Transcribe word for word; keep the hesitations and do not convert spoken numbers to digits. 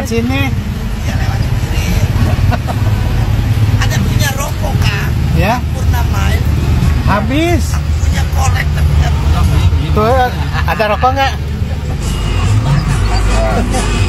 lewat sini. Ya lewat sini. Ada punya rokok kak. Ya. Purnama itu. Habis. Punya korek tapi nggak punya. Tuh ada rokok nggak?